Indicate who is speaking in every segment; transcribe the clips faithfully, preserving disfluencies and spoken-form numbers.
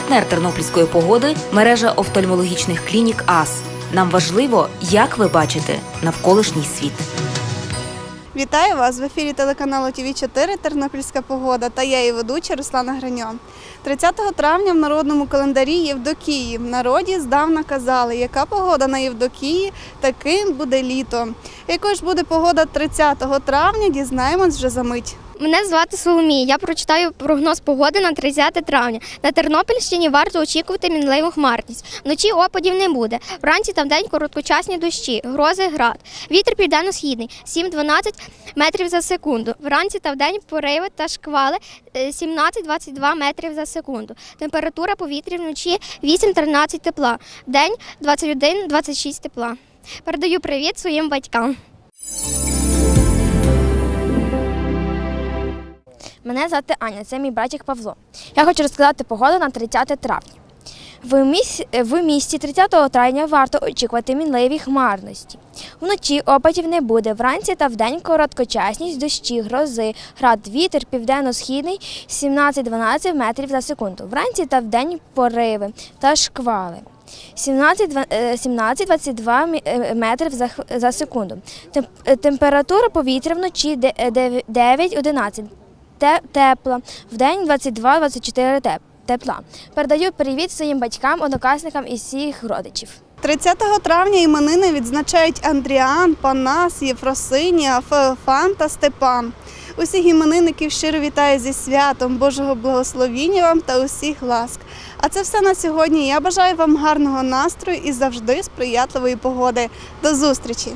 Speaker 1: Партнер тернопільської погоди – мережа офтальмологічних клінік АС. Нам важливо, як ви бачите навколишній світ.
Speaker 2: Вітаю вас! В ефірі телеканалу Ті Ві чотири «Тернопільська погода» та я її ведуча Руслана Граньо. тридцятого травня в народному календарі Євдокії. В народі здавна казали, яка погода на Євдокії, таким буде літо. Якою ж буде погода тридцятого травня, дізнаємось вже за мить.
Speaker 3: Мене звати Соломія. Я прочитаю прогноз погоди на тридцяте травня. На Тернопільщині варто очікувати мінливу хмарність. Вночі опадів не буде. Вранці та вдень короткочасні дощі, грози, град. Вітер південно-східний сім-дванадцять метрів за секунду. Вранці та вдень пориви та шквали сімнадцять-двадцять два метрів за секунду. Температура повітря вночі вісім-тринадцять тепла. День двадцять один-двадцять шість тепла. Передаю привіт своїм батькам.
Speaker 4: Мене звати Аня, це мій братик Павло. Я хочу розказати погоду на тридцяте травня. В місті, в місті тридцятого травня варто очікувати мінливі хмарності. Вночі опадів не буде, вранці та вдень короткочасність, дощі, грози, град, вітер південно-східний сімнадцять-дванадцять метрів за секунду. Вранці та вдень пориви та шквали. сімнадцять-двадцять два метрів за секунду. Температура повітря вночі дев'ять-одинадцять. Тепла, вдень двадцять два-двадцять чотири тепла. Передаю привіт своїм батькам, однокласникам і всіх родичів.
Speaker 2: тридцятого травня іменини відзначають Андріан, Панас, Єфросинія, Феофан та Степан. Усіх іменинників щиро вітаю зі святом, Божого благословіння вам та усіх ласк. А це все на сьогодні. Я бажаю вам гарного настрою і завжди сприятливої погоди. До зустрічі!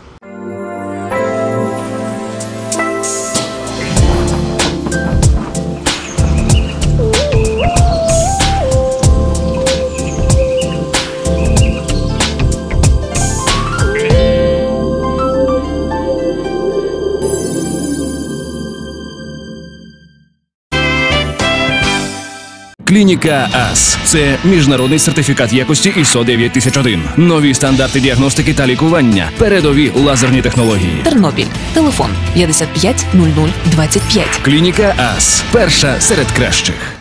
Speaker 5: Клініка АС – це міжнародний сертифікат якості ай ес о дев'ять тисяч один. Нові стандарти діагностики та лікування. Передові лазерні технології.
Speaker 1: Тернопіль. Телефон п'ятдесят п'ять нуль нуль двадцять п'ять.
Speaker 5: Клініка АС – перша серед кращих.